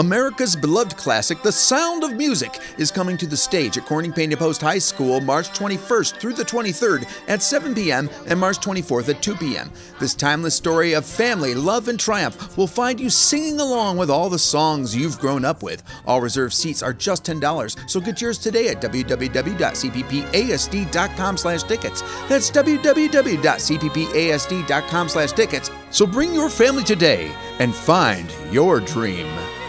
America's beloved classic, The Sound of Music, is coming to the stage at Corning Peña Post High School March 21st through the 23rd at 7 p.m. and March 24th at 2 p.m. This timeless story of family, love, and triumph will find you singing along with all the songs you've grown up with. All reserved seats are just $10, so get yours today at www.cppasd.com/tickets. That's www.cppasd.com/tickets. So bring your family today and find your dream.